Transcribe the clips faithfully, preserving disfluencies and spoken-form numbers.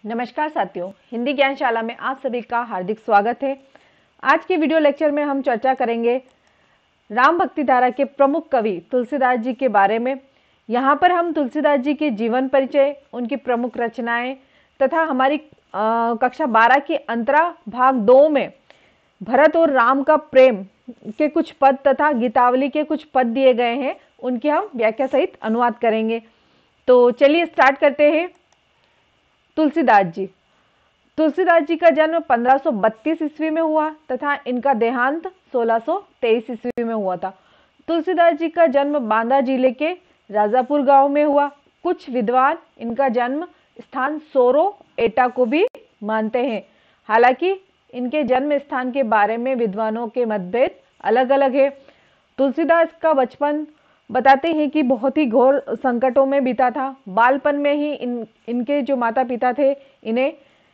नमस्कार साथियों, हिंदी ज्ञानशाला में आप सभी का हार्दिक स्वागत है। आज के वीडियो लेक्चर में हम चर्चा करेंगे राम भक्ति धारा के प्रमुख कवि तुलसीदास जी के बारे में। यहाँ पर हम तुलसीदास जी के जीवन परिचय, उनकी प्रमुख रचनाएं तथा हमारी आ, कक्षा बारह के अंतरा भाग दो में भरत और राम का प्रेम के कुछ पद तथा गीतावली के कुछ पद दिए गए हैं, उनकी हम व्याख्या सहित अनुवाद करेंगे। तो चलिए स्टार्ट करते हैं। तुलसीदास जी तुलसीदास जी का जन्म पंद्रह सौ बत्तीस ईस्वी में हुआ तथा इनका देहांत सोलह सौ तेईस ईस्वी में हुआ था। तुलसीदास जी का जन्म बांदा जिले के राजापुर गांव में हुआ। कुछ विद्वान इनका जन्म स्थान सोरो एटा को भी मानते हैं। हालांकि इनके जन्म स्थान के बारे में विद्वानों के मतभेद अलग अलग है। तुलसीदास का बचपन बताते हैं कि बहुत ही घोर संकटों में बीता था। बालपन में ही इन इनके जो माता पिता थे, इन्हें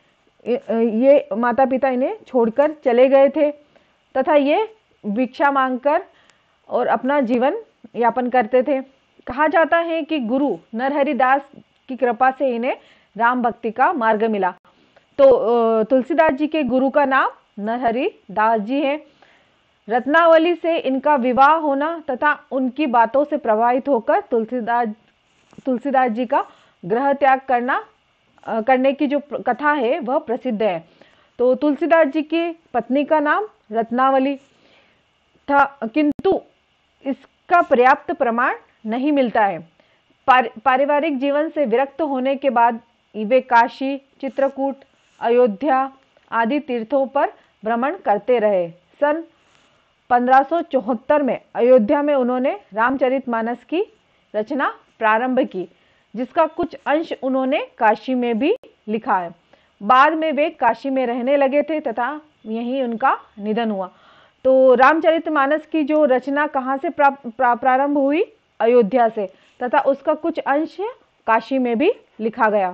ये माता पिता इन्हें छोड़कर चले गए थे तथा ये भिक्षा मांगकर और अपना जीवन यापन करते थे। कहा जाता है कि गुरु नरहरि दास की कृपा से इन्हें राम भक्ति का मार्ग मिला। तो तुलसीदास जी के गुरु का नाम नरहरि दास जी है। रत्नावली से इनका विवाह होना तथा उनकी बातों से प्रभावित होकर तुलसीदास तुलसीदास जी का गृह त्याग करना करने की जो कथा है वह प्रसिद्ध है। तो तुलसीदास जी की पत्नी का नाम रत्नावली था, किंतु इसका पर्याप्त प्रमाण नहीं मिलता है। पार, पारिवारिक जीवन से विरक्त होने के बाद वे काशी, चित्रकूट, अयोध्या आदि तीर्थों पर भ्रमण करते रहे। सन पंद्रह सौ चौहत्तर में अयोध्या में उन्होंने रामचरितमानस की रचना प्रारंभ की, जिसका कुछ अंश उन्होंने काशी में भी लिखा है। बाद में वे काशी में रहने लगे थे तथा यहीं उनका निधन हुआ। तो रामचरितमानस की जो रचना कहाँ से प्रा, प्रा, प्रारंभ हुई? अयोध्या से, तथा उसका कुछ अंश काशी में भी लिखा गया।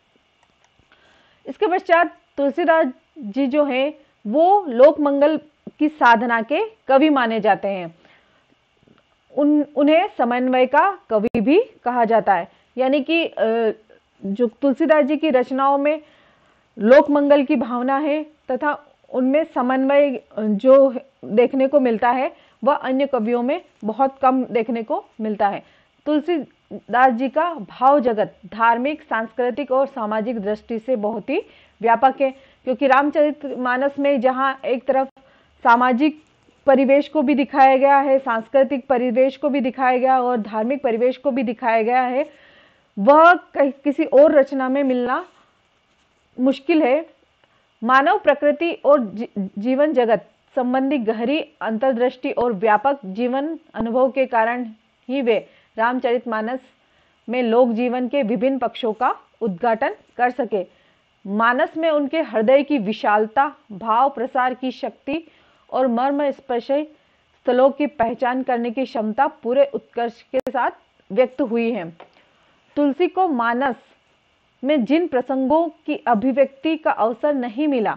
इसके पश्चात तुलसीदास जी जो हैं वो लोक मंगल की साधना के कवि माने जाते हैं। उन उन्हें समन्वय का कवि भी कहा जाता है। यानी कि जो तुलसीदास जी की रचनाओं में लोक मंगल की भावना है तथा उनमें समन्वय जो देखने को मिलता है वह अन्य कवियों में बहुत कम देखने को मिलता है। तुलसीदास जी का भाव जगत धार्मिक, सांस्कृतिक और सामाजिक दृष्टि से बहुत ही व्यापक है, क्योंकि रामचरितमानस में जहाँ एक तरफ सामाजिक परिवेश को भी दिखाया गया है, सांस्कृतिक परिवेश को भी दिखाया गया और धार्मिक परिवेश को भी दिखाया गया है, वह किसी और रचना में मिलना मुश्किल है। मानव प्रकृति और जीवन जगत संबंधी गहरी अंतर्दृष्टि और व्यापक जीवन अनुभव के कारण ही वे रामचरितमानस में लोक जीवन के विभिन्न पक्षों का उद्घाटन कर सके। मानस में उनके हृदय की विशालता, भाव प्रसार की शक्ति और मर्म स्पर्शी स्थलों की पहचान करने की क्षमता पूरे उत्कर्ष के साथ व्यक्त हुई है। तुलसी को मानस में जिन प्रसंगों की अभिव्यक्ति का अवसर नहीं मिला,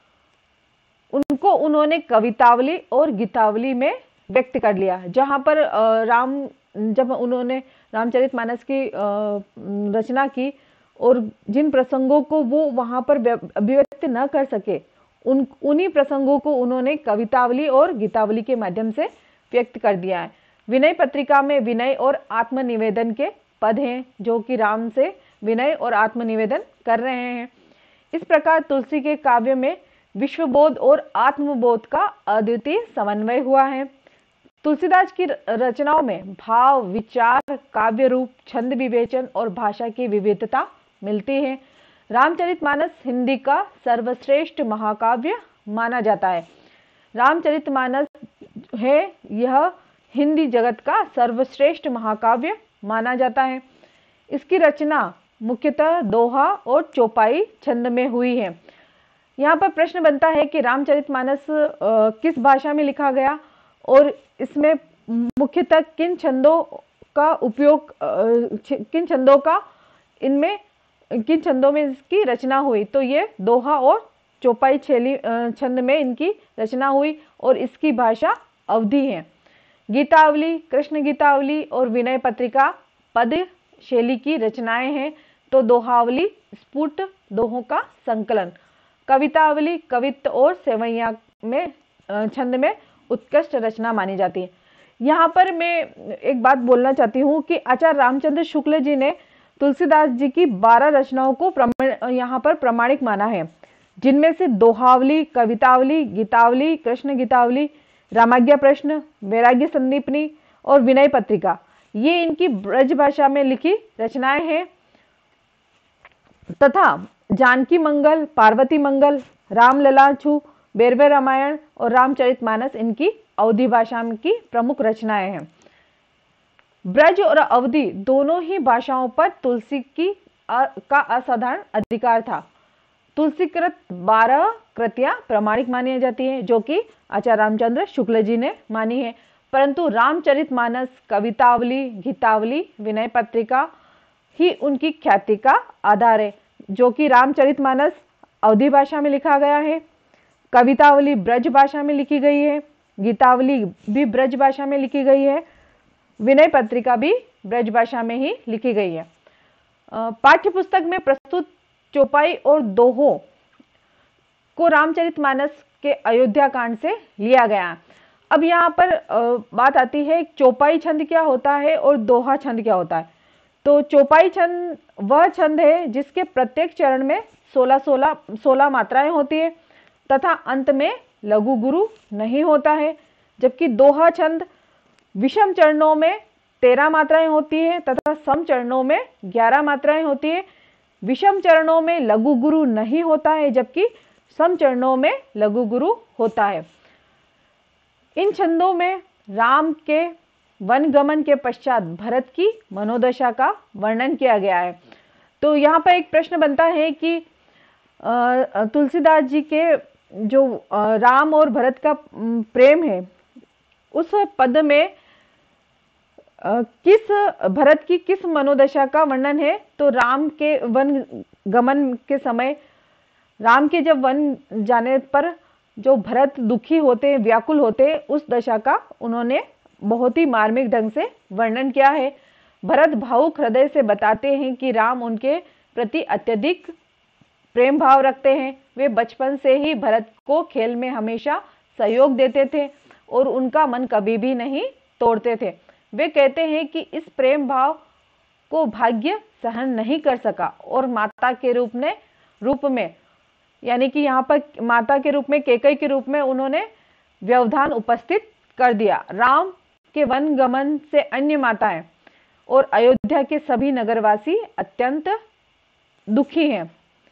उनको उन्होंने कवितावली और गीतावली में व्यक्त कर लिया। जहाँ पर राम जब उन्होंने रामचरितमानस की रचना की और जिन प्रसंगों को वो वहाँ पर अभिव्यक्त न कर सके, उन उन्हीं प्रसंगों को उन्होंने कवितावली और गीतावली के माध्यम से व्यक्त कर दिया है। विनय पत्रिका में विनय और आत्मनिवेदन के पद हैं, जो कि राम से विनय और आत्मनिवेदन कर रहे हैं। इस प्रकार तुलसी के काव्य में विश्वबोध और आत्मबोध का अद्वितीय समन्वय हुआ है। तुलसीदास की रचनाओं में भाव, विचार, काव्य रूप, छंद विवेचन और भाषा की विविधता मिलती है। रामचरितमानस हिंदी का सर्वश्रेष्ठ महाकाव्य माना जाता है। रामचरितमानस है यह हिंदी जगत का सर्वश्रेष्ठ महाकाव्य माना जाता है। इसकी रचना मुख्यतः दोहा और चौपाई छंद में हुई है। यहाँ पर प्रश्न बनता है कि रामचरितमानस किस भाषा में लिखा गया और इसमें मुख्यतः किन छंदों का उपयोग, किन छंदों का इनमें किन छंदों में इसकी रचना हुई। तो ये दोहा और चौपाई शैली छंद में इनकी रचना हुई और इसकी भाषा अवधी है। गीतावली, कृष्ण गीतावली और विनय पत्रिका पद शैली की रचनाएं हैं। तो दोहावली स्फुट दोहों का संकलन, कवितावली कवित्त और सेवैया में छंद में उत्कृष्ट रचना मानी जाती है। यहाँ पर मैं एक बात बोलना चाहती हूँ कि आचार्य रामचंद्र शुक्ल जी ने तुलसीदास जी की बारह रचनाओं को यहाँ पर प्रमाणिक माना है, जिनमें से दोहावली, कवितावली, गीतावली, कृष्ण गीतावली, रामाज्ञा प्रश्न, वैराग्य संदीपनी और विनय पत्रिका, ये इनकी ब्रज भाषा में लिखी रचनाएं हैं तथा जानकी मंगल, पार्वती मंगल, रामललाछू, बेरवे रामायण और रामचरितमानस इनकी अवधी भाषा की प्रमुख रचनाएं हैं। ब्रज और अवधी दोनों ही भाषाओं पर तुलसी की आ, का असाधारण अधिकार था। तुलसीकृत बारह कृतियां प्रमाणिक मानी जाती हैं, जो कि आचार्य रामचंद्र शुक्ल जी ने मानी है, परंतु रामचरितमानस, कवितावली, गीतावली, विनय पत्रिका ही उनकी ख्याति का आधार है, जो कि रामचरितमानस अवधी भाषा में लिखा गया है, कवितावली ब्रज भाषा में लिखी गई है, गीतावली भी ब्रज भाषा में लिखी गई है, विनय पत्रिका भी ब्रज भाषा में ही लिखी गई है। पाठ्य पुस्तक में प्रस्तुत चौपाई और दोहो को रामचरितमानस के अयोध्या कांड से लिया गया। अब यहाँ पर बात आती है चौपाई छंद क्या होता है और दोहा छंद क्या होता है। तो चौपाई छंद वह छंद है जिसके प्रत्येक चरण में सोलह सोलह सोलह मात्राएं होती है तथा अंत में लघु गुरु नहीं होता है, जबकि दोहा छंद विषम चरणों में तेरह मात्राएं होती है तथा सम चरणों में ग्यारह मात्राएं होती है। विषम चरणों में लघु गुरु नहीं होता है, जबकि सम चरणों में लघु गुरु होता है। इन छंदों में राम के वन गमन के पश्चात भरत की मनोदशा का वर्णन किया गया है। तो यहाँ पर एक प्रश्न बनता है कि तुलसीदास जी के जो राम और भरत का प्रेम है, उस पद में किस भरत की किस मनोदशा का वर्णन है। तो राम के वन गमन के समय, राम के जब वन जाने पर जो भरत दुखी होते, व्याकुल होते, उस दशा का उन्होंने बहुत ही मार्मिक ढंग से वर्णन किया है। भरत भावुक हृदय से बताते हैं कि राम उनके प्रति अत्यधिक प्रेम भाव रखते हैं। वे बचपन से ही भरत को खेल में हमेशा सहयोग देते थे और उनका मन कभी भी नहीं तोड़ते थे। वे कहते हैं कि इस प्रेम भाव को भाग्य सहन नहीं कर सका और माता के रूप में रूप में यानी कि यहाँ पर माता के रूप में, कैकेयी के रूप में उन्होंने व्यवधान उपस्थित कर दिया। राम के वन गमन से अन्य माताएं और अयोध्या के सभी नगरवासी अत्यंत दुखी हैं।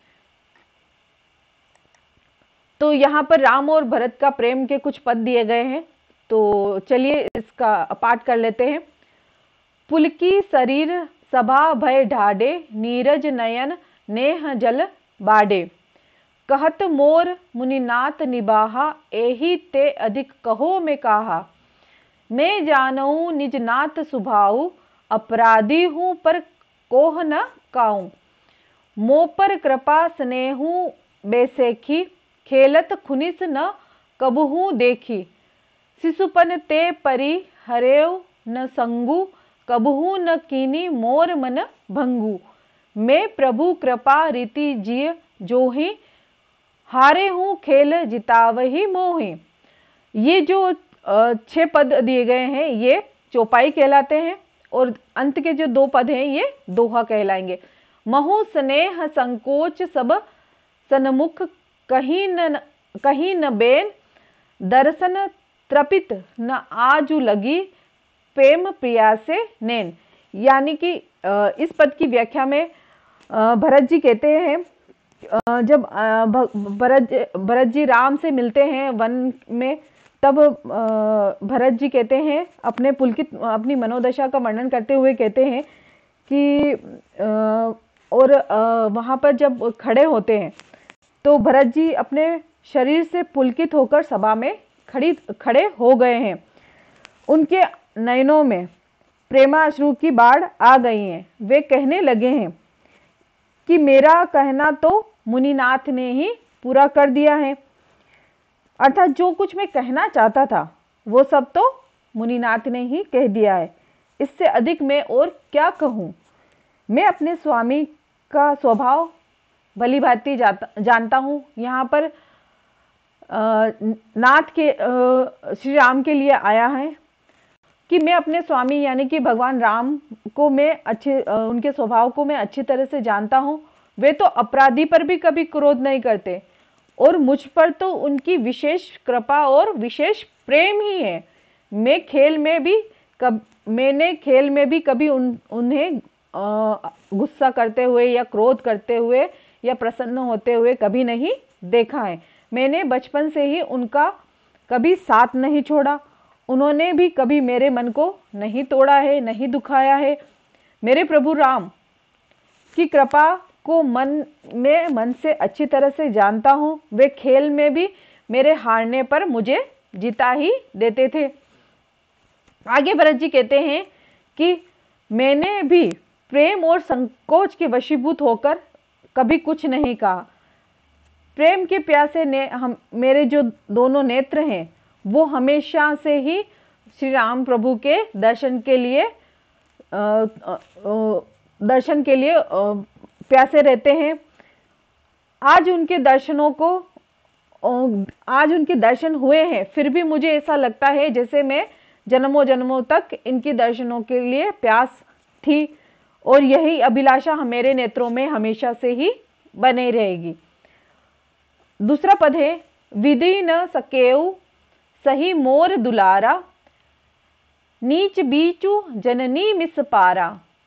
तो यहाँ पर राम और भरत का प्रेम के कुछ पद दिए गए हैं, तो चलिए इसका पाठ कर लेते हैं। पुलकी शरीर सभा भय ढाडे, नीरज नयन नेह जल बाडे। कहत मोर मुनिनाथ निबाहा, एही ते अधिक कहो में कहा। मैं जानऊ निज नाथ सुभाऊ, अपराधी हूँ पर कोह न काऊं। मो पर कृपा स्नेहू बेसेखी, खेलत खुनिस न कबहू देखी। शिशुपन ते परी हरेव न संगू, कबहू न कीनी मोर मन भंगू। मैं प्रभु कृपा रीति जिय जोहि, हारे हूँ खेल जितावही मोहि। ये जो छह पद दिए गए हैं ये चौपाई कहलाते हैं और अंत के जो दो पद हैं ये दोहा कहलाएंगे। महु स्नेह संकोच सब सन्मुख, कहीं न कहीं न बेन दर्शन त्रपित न आजू लगी, प्रेम प्रिया से नैन। यानी कि इस पद की व्याख्या में भरत जी कहते हैं, जब भरत भरत जी राम से मिलते हैं वन में, तब भरत जी कहते हैं अपने पुलकित अपनी मनोदशा का वर्णन करते हुए कहते हैं कि और वहाँ पर जब खड़े होते हैं तो भरत जी अपने शरीर से पुलकित होकर सभा में खड़ी खड़े हो गए हैं। उनके नयनों में प्रेमाश्रु की बाढ़ आ गई है। वे कहने लगे हैं कि मेरा कहना तो मुनिनाथ ने ही पूरा कर दिया है। अर्थात जो कुछ मैं कहना चाहता था वो सब तो मुनिनाथ ने ही कह दिया है। इससे अधिक मैं और क्या कहूँ। मैं अपने स्वामी का स्वभाव भली भांति जानता हूँ। यहाँ पर नाथ के श्री राम के लिए आया है कि मैं अपने स्वामी यानी कि भगवान राम को मैं अच्छे उनके स्वभाव को मैं अच्छी तरह से जानता हूँ। वे तो अपराधी पर भी कभी क्रोध नहीं करते और मुझ पर तो उनकी विशेष कृपा और विशेष प्रेम ही है। मैं खेल में भी कब मैंने खेल में भी कभी उन उन्हें गुस्सा करते हुए या क्रोध करते हुए या प्रसन्न होते हुए कभी नहीं देखा है। मैंने बचपन से ही उनका कभी साथ नहीं छोड़ा। उन्होंने भी कभी मेरे मन को नहीं तोड़ा है, नहीं दुखाया है। मेरे प्रभु राम की कृपा को मन में मन से अच्छी तरह से जानता हूँ। वे खेल में भी मेरे हारने पर मुझे जिता ही देते थे। आगे भरत जी कहते हैं कि मैंने भी प्रेम और संकोच के वशीभूत होकर कभी कुछ नहीं कहा। प्रेम के प्यासे ने हम मेरे जो दोनों नेत्र हैं वो हमेशा से ही श्री राम प्रभु के दर्शन के लिए आ, आ, दर्शन के लिए आ, प्यासे रहते हैं। आज उनके दर्शनों को आज उनके दर्शन हुए हैं, फिर भी मुझे ऐसा लगता है जैसे मैं जन्मों जन्मों तक इनके दर्शनों के लिए प्यास थी और यही अभिलाषा मेरे नेत्रों में हमेशा से ही बनी रहेगी। दूसरा पद है, विधि न सकेऊ सही मोर दुलारा, नीच बीचू जननी मिस पारा।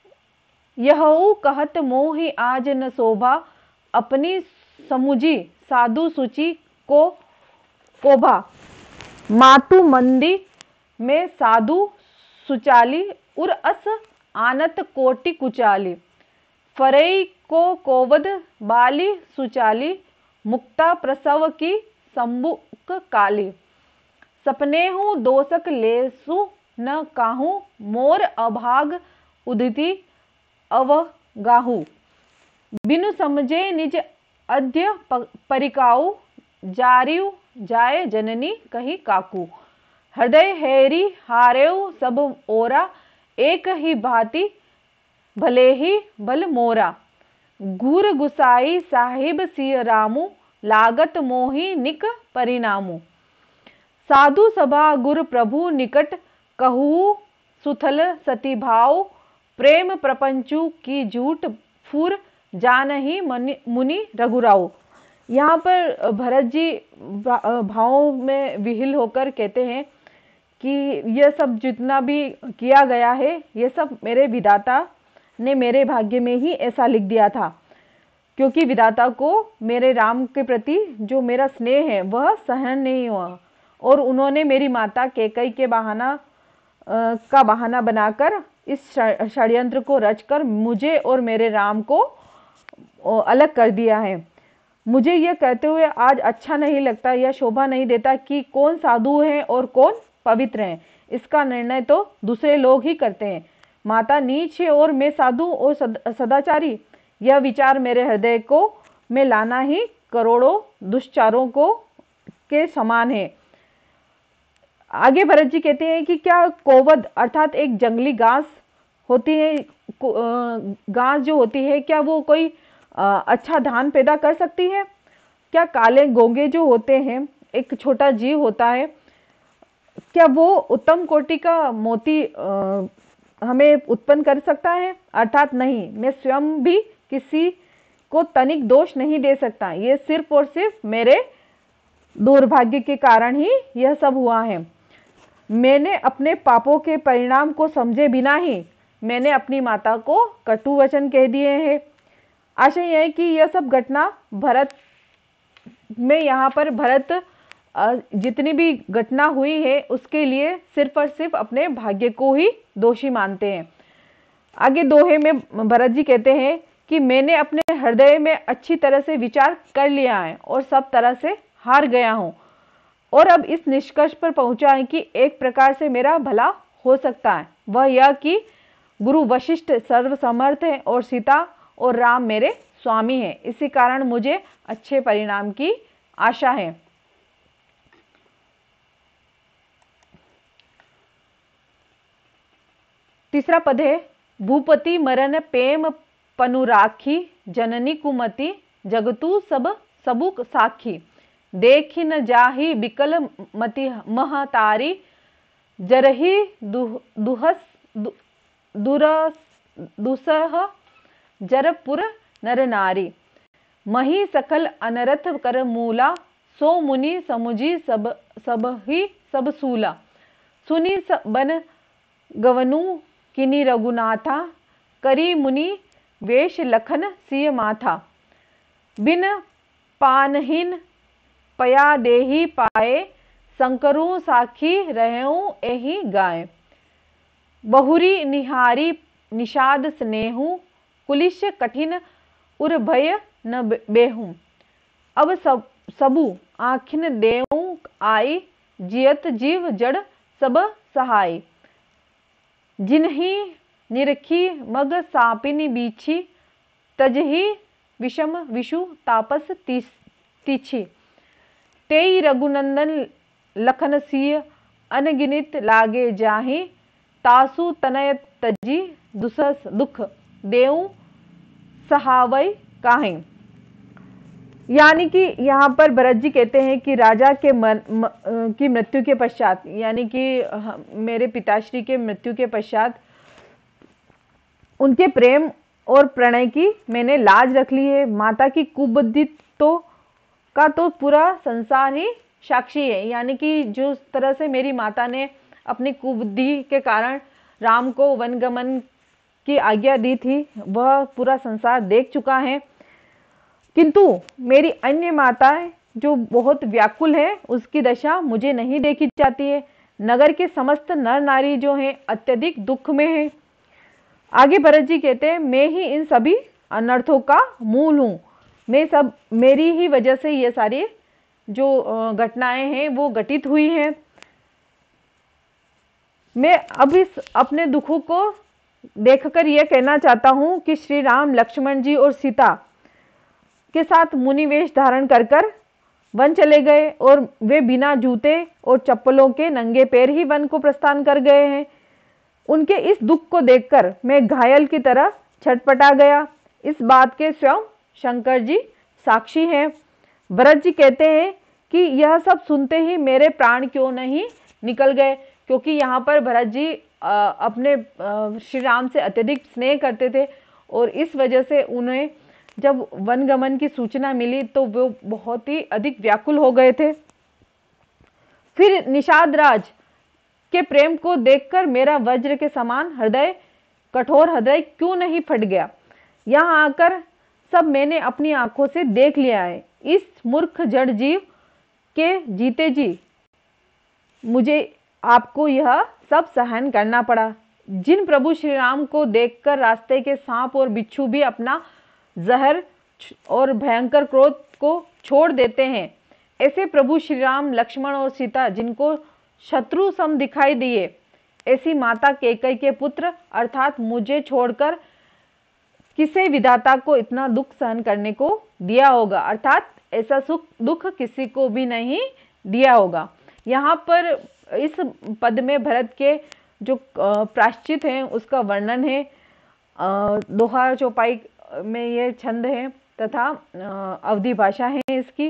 यहू कहत मोहि आज न शोभा, अपनी समुझी साधु सुचि को कोभा। मातु मंदी में साधु सुचाली, उर अस आनत कोटि कुचाली। फरई को कोवद बाली सुचाली, मुक्ता प्रसव की संबुक काली। सपने हूँ दोषक लेसु न काहू, मोर अभाग उदिति अवगाहू। बिनु समझे निज अध्य परिकाऊ, जारियु जाय जननी कही काकू। हृदय हैरी हारेऊ सब ओरा, एक ही भांति भले ही भल मोरा। गुर गुसाई साहिब सिय रामू, लागत मोहि निक परिणामू। साधु सभा गुर प्रभु निकट, कहू सुथल सती भाव। प्रेम प्रपंचु की झूठ फूर, जानहि मुनि रघुराऊ। यहाँ पर भरत जी भावों में विहिल होकर कहते हैं कि यह सब जितना भी किया गया है ये सब मेरे विधाता ने मेरे भाग्य में ही ऐसा लिख दिया था, क्योंकि विधाता को मेरे राम के प्रति जो मेरा स्नेह है वह सहन नहीं हुआ और उन्होंने मेरी माता कैकेयी के बहाना आ, का बहाना बनाकर इस षड्यंत्र को रचकर मुझे और मेरे राम को अलग कर दिया है। मुझे यह कहते हुए आज अच्छा नहीं लगता, यह शोभा नहीं देता कि कौन साधु है और कौन पवित्र है। इसका निर्णय तो दूसरे लोग ही करते हैं। माता नीच है और मैं साधु और सदाचारी, यह विचार मेरे हृदय को में लाना ही करोड़ों दुष्चारों को के समान है। आगे भरत जी कहते हैं कि क्या कोवद अर्थात एक जंगली घास होती है, घास जो होती है क्या वो कोई अच्छा धान पैदा कर सकती है? क्या काले गोंगे जो होते हैं, एक छोटा जीव होता है, क्या वो उत्तम कोटि का मोती आ, हमें उत्पन्न कर सकता है? अर्थात नहीं। मैं स्वयं भी किसी को तनिक दोष नहीं दे सकता। ये सिर्फ और सिर्फ मेरे दुर्भाग्य के कारण ही यह सब हुआ है। मैंने अपने पापों के परिणाम को समझे बिना ही मैंने अपनी माता को कटु वचन कह दिए हैं। आशय यह है कि यह सब घटना भरत में यहाँ पर भरत जितनी भी घटना हुई है उसके लिए सिर्फ और सिर्फ अपने भाग्य को ही दोषी मानते हैं। आगे दोहे में भरत जी कहते हैं कि मैंने अपने हृदय में अच्छी तरह से विचार कर लिया है और सब तरह से हार गया हूँ और अब इस निष्कर्ष पर पहुंचा है कि एक प्रकार से मेरा भला हो सकता है, वह यह कि गुरु वशिष्ठ सर्वसमर्थ है और सीता और राम मेरे स्वामी हैं। इसी कारण मुझे अच्छे परिणाम की आशा है। तीसरा पद है, भूपति मरण प्रेम पनुराखी जननी कुमति जगतु सब सबुक साखी। देखी न जाही बिकल मति महतारी जरही दुह, दुहस दु, दुरस दुसह जरपुर नर नारी। मही सकल अनरथ कर मूला सो मुनि समुझी सब सब ही सब सूला। सुनी बन गवनु किनी रघुनाथा करी मुनि वेश लखन सिय माथा। बिन पानहीन पया देही पाए शंकरू साखी रहूं एही गाय। बहुरी निहारी निषाद स्नेहु कुलिश कठिन उर भय न बेहूं। अब सब सबु आखिन देऊ आई जियत जीव जड़ सब सहाय। जिन्ही निरखी मग सापिनी बीछी तजही विषम विषु तापस तीछी। तेई रघुनंदन लखन सिय अनगिनित लागे जाहि तासु तनय तजी दुसस दुख देऊ सहावय काहें। यानी कि यहाँ पर भरत जी कहते हैं कि राजा के मन म, की मृत्यु के पश्चात, यानी कि मेरे पिताश्री के मृत्यु के पश्चात उनके प्रेम और प्रणय की मैंने लाज रख ली है। माता की कुबुद्धि तो का तो पूरा संसार ही साक्षी है। यानी कि जो तरह से मेरी माता ने अपनी कुबुद्धि के कारण राम को वनगमन की आज्ञा दी थी, वह पूरा संसार देख चुका है। किंतु मेरी अन्य माताएं जो बहुत व्याकुल है, उसकी दशा मुझे नहीं देखी जाती है। नगर के समस्त नर नारी जो हैं अत्यधिक दुख में हैं। आगे भरत जी कहते हैं, मैं ही इन सभी अनर्थों का मूल हूँ। मैं सब मेरी ही वजह से ये सारी जो घटनाएं हैं वो घटित हुई हैं। मैं अब इस अपने दुखों को देखकर यह कहना चाहता हूँ कि श्री राम, लक्ष्मण जी और सीता के साथ मुनि वेश धारण कर कर वन चले गए और वे बिना जूते और चप्पलों के नंगे पैर ही वन को प्रस्थान कर गए हैं। उनके इस दुख को देखकर मैं घायल की तरह छटपटा गया। इस बात के स्वयं शंकर जी साक्षी हैं। भरत जी कहते हैं कि यह सब सुनते ही मेरे प्राण क्यों नहीं निकल गए, क्योंकि यहाँ पर भरत जी अपने श्री राम से अत्यधिक स्नेह करते थे और इस वजह से उन्हें जब वनगमन की सूचना मिली तो वो बहुत ही अधिक व्याकुल हो गए थे। फिर निषाद राज के प्रेम को देखकर मेरा वज्र के समान हृदय, कठोर हृदय क्यों नहीं फट गया। यहाँ आकर सब मैंने अपनी आंखों से देख लिया है। इस मूर्ख जड़ जीव के जीते जी मुझे आपको यह सब सहन करना पड़ा। जिन प्रभु श्री राम को देखकर रास्ते के सांप और बिच्छू भी अपना जहर और भयंकर क्रोध को छोड़ देते हैं, ऐसे प्रभु श्री राम, लक्ष्मण और सीता जिनको शत्रु सम दिखाई दिए, ऐसी माता कैकेयी के पुत्र अर्थात मुझे छोड़कर किसे विधाता को इतना दुख सहन करने को दिया होगा, अर्थात ऐसा सुख दुख किसी को भी नहीं दिया होगा। यहाँ पर इस पद में भरत के जो प्रायश्चित हैं उसका वर्णन है। दोहा चौपाई में ये छंद है तथा अवधि भाषा है इसकी।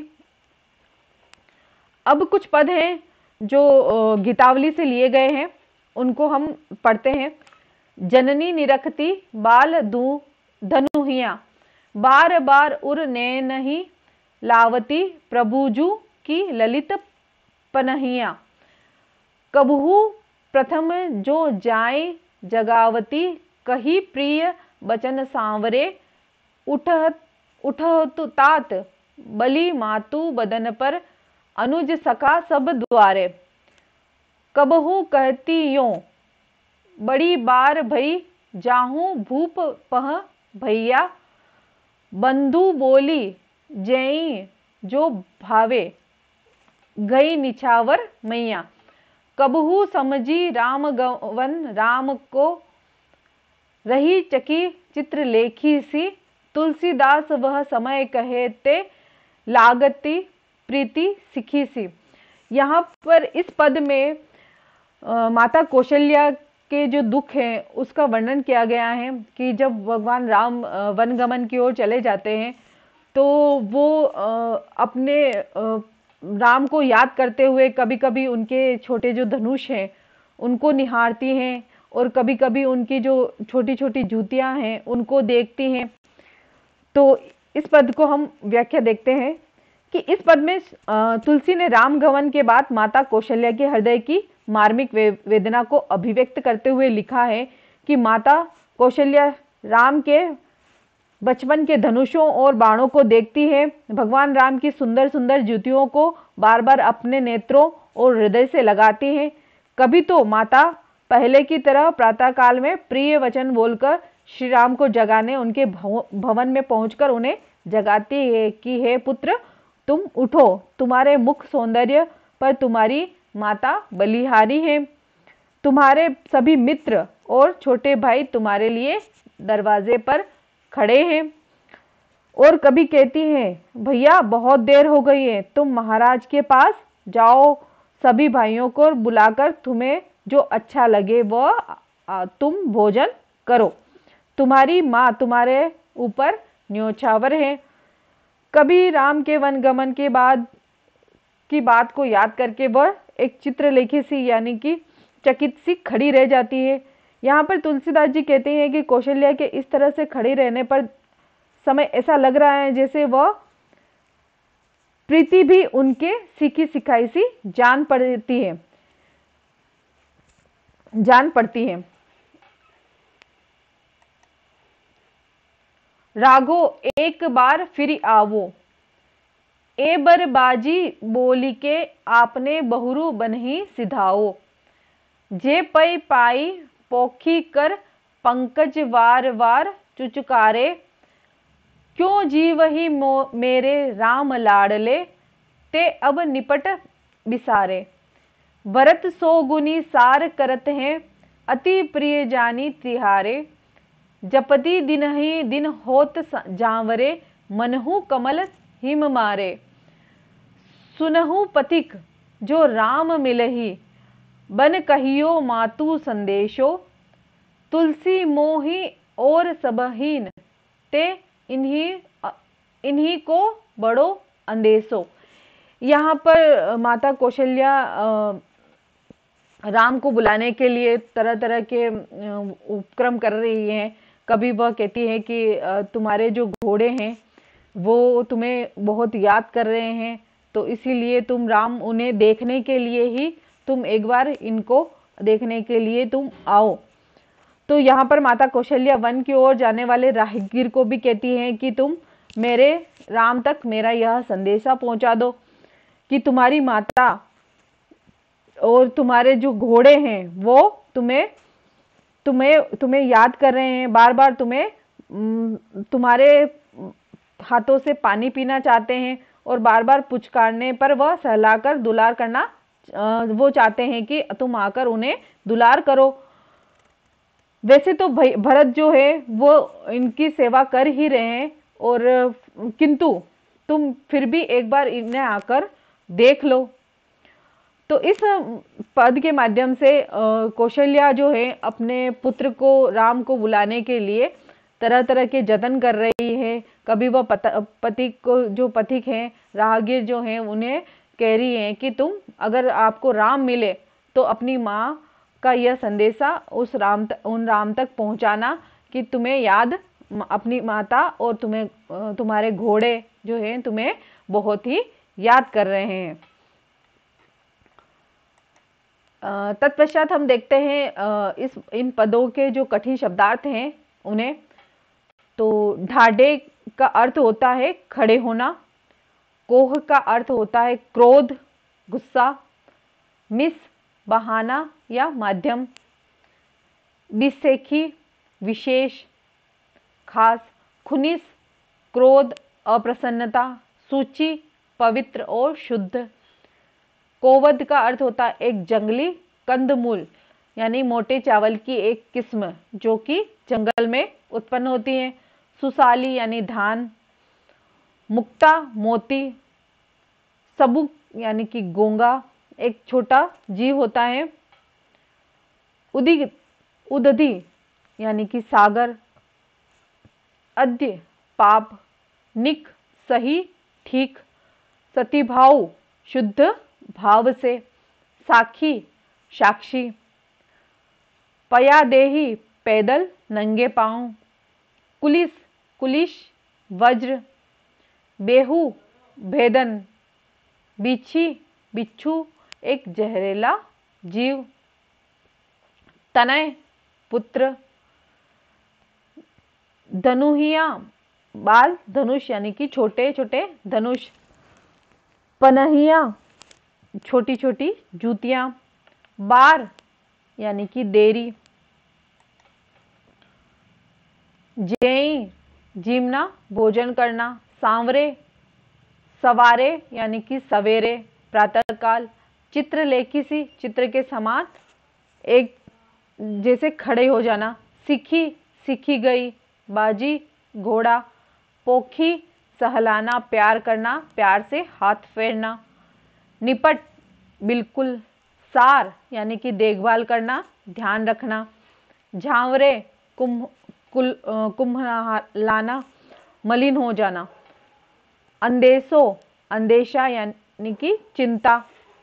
अब कुछ पद हैं जो गीतावली से लिए गए हैं, उनको हम पढ़ते हैं। जननी निरखती बाल दू धनुहिया बार बार उर नैन ही लावती प्रभुजू की ललित पनहिया। कबहू प्रथम जो जाए जगावती कही प्रिय बचन सांवरे उठत उठत तात बलि मातु बदन पर अनुज सखा सब द्वारे। कबहू कहती यों बड़ी बार भई जाहूं भूप पह भैया। बंधु बोली जई जो भावे गई निछावर मैया। कबहू समझी राम गवन राम को रही चकी चित्र लेखी सी। तुलसीदास वह समय कहते लागती प्रीति सिखी सी। यहाँ पर इस पद में आ, माता कौशल्या के जो दुख है उसका वर्णन किया गया है कि जब भगवान राम अ, वन गमन की ओर चले जाते हैं तो वो अ, अपने अ, राम को याद करते हुए कभी कभी उनके छोटे जो धनुष हैं उनको निहारती हैं, और कभी कभी उनकी जो छोटी छोटी जूतियां हैं उनको देखती हैं। तो इस पद को हम व्याख्या देखते हैं कि इस पद में अ, तुलसी ने राम गमन के बाद माता कौशल्या के हृदय की मार्मिक वे, वेदना को अभिव्यक्त करते हुए लिखा है कि माता कौशल्या राम के बचपन के धनुषों और बाणों को देखती है, भगवान राम की सुंदर सुंदर ज्योतियों को बार बार अपने नेत्रों और हृदय से लगाती है। कभी तो माता पहले की तरह प्रातः काल में प्रिय वचन बोलकर श्री राम को जगाने उनके भवन में पहुंचकर उन्हें जगाती है कि हे पुत्र, तुम उठो, तुम्हारे मुख सौंदर्य पर तुम्हारी माता बलिहारी है, तुम्हारे सभी मित्र और छोटे भाई तुम्हारे लिए दरवाजे पर खड़े हैं। और कभी कहती हैं, भैया बहुत देर हो गई है, तुम महाराज के पास जाओ, सभी भाइयों को बुलाकर तुम्हें जो अच्छा लगे वह तुम भोजन करो, तुम्हारी माँ तुम्हारे ऊपर न्योछावर है। कभी राम के वनगमन के बाद की बात को याद करके वह एक चित्रलेखी सी यानी कि चकित सी खड़ी रह जाती है। यहाँ पर तुलसीदास जी कहते हैं कि कौशल्या के इस तरह से खड़ी रहने पर समय ऐसा लग रहा है जैसे वह प्रीति भी उनके सीखी सिखाई सी जान पड़ती है जान पड़ती है। राघो एक बार फिर आवो, ए बरबाजी बोली के आपने बहुरु बनही सिधाओ, जे पै पाई पोखी कर पंकज वार वार चुचकारे, क्यों जीव ही मेरे राम लाडले, ते अब निपट बिसारे, भरत सोगुनी सार करत हैं, अति प्रिय जानी तिहारे, जपति दिन ही दिन होत जावरे, मनहु कमल हिम मारे, सुनहु पथिक जो राम मिलही, बन कहियो मातु संदेशो, तुलसी मोही और सबहीन, ते इन्हीं इन्हीं को बड़ो अंदेशो। यहाँ पर माता कौशल्या राम को बुलाने के लिए तरह तरह के उपक्रम कर रही हैं। कभी वह कहती है कि तुम्हारे जो घोड़े हैं वो तुम्हें बहुत याद कर रहे हैं, तो इसीलिए तुम राम उन्हें देखने के लिए ही तुम एक बार इनको देखने के लिए तुम आओ। तो यहाँ पर माता कौशल्या वन की ओर जाने वाले राहगीर को भी कहती हैं कि तुम मेरे राम तक मेरा यह संदेशा पहुंचा दो कि तुम्हारी माता और तुम्हारे जो घोड़े हैं वो तुम्हें तुम्हें तुम्हें याद कर रहे हैं, बार बार तुम्हें तुम्हारे हाथों से पानी पीना चाहते हैं, और बार बार पुचकारने पर वह सहलाकर दुलार करना वो चाहते हैं कि तुम आकर उन्हें दुलार करो। वैसे तो भरत जो है वो इनकी सेवा कर ही रहे हैं, और किंतु तुम फिर भी एक बार इन्हें आकर देख लो। तो इस पद के माध्यम से कौशल्या जो है अपने पुत्र को राम को बुलाने के लिए तरह तरह के जतन कर रही है। कभी वह पथिक को जो पथिक हैं राहगीर जो हैं उन्हें कह रही हैं कि तुम अगर आपको राम मिले तो अपनी माँ का यह संदेशा उस राम उन राम तक पहुँचाना कि तुम्हें याद अपनी माता और तुम्हें तुम्हारे घोड़े जो हैं तुम्हें बहुत ही याद कर रहे हैं। तत्पश्चात हम देखते हैं इस इन पदों के जो कठिन शब्दार्थ हैं उन्हें। तो ढाढ़े का अर्थ होता है खड़े होना, कोह का अर्थ होता है क्रोध गुस्सा, मिस बहाना या माध्यम, बिसेखी विशेष खास, खुनिस क्रोध अप्रसन्नता, सूची पवित्र और शुद्ध। कोवद का अर्थ होता है एक जंगली कंदमूल यानी मोटे चावल की एक किस्म जो कि जंगल में उत्पन्न होती है। सुसाली यानी धान, मुक्ता मोती, सबुक यानी कि गोंगा एक छोटा जीव होता है। उदित उदधि यानी कि सागर, अद्य पाप, निक सही ठीक, सतिभाव शुद्ध भाव से, साखी साक्षी, पयादेही पैदल नंगे पांव, कुलिस कुलिश वज्र, बेहू भेदन, बिच्छी बिच्छू एक जहरीला जीव, तनय पुत्र, धनुहिया बाल धनुष यानी कि छोटे छोटे धनुष, पनहिया छोटी छोटी जूतियां, बार यानी कि देरी, जेई जीमना भोजन करना, सांवरे सवारे यानी कि सवेरे प्रातःकाल, चित्रलेखी सी चित्र के समान एक जैसे खड़े हो जाना, सीखी सीखी गई, बाजी घोड़ा, पोखी सहलाना प्यार करना, प्यार से हाथ फेरना, निपट बिल्कुल, सार यानी कि देखभाल करना ध्यान रखना, झांवरे कुंभ कुल कुंभलाना मलिन हो जाना, अंदेशो अंदेशा यानी कि चिंता।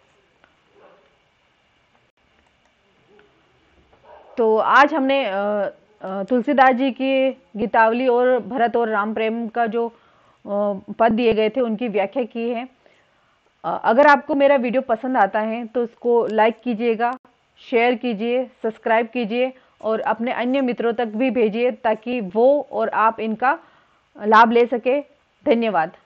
तो आज हमने तुलसीदास जी की गीतावली और भरत और राम प्रेम का जो पद दिए गए थे उनकी व्याख्या की है। अगर आपको मेरा वीडियो पसंद आता है तो उसको लाइक कीजिएगा, शेयर कीजिए, सब्सक्राइब कीजिए और अपने अन्य मित्रों तक भी भेजिए ताकि वो और आप इनका लाभ ले सके। धन्यवाद।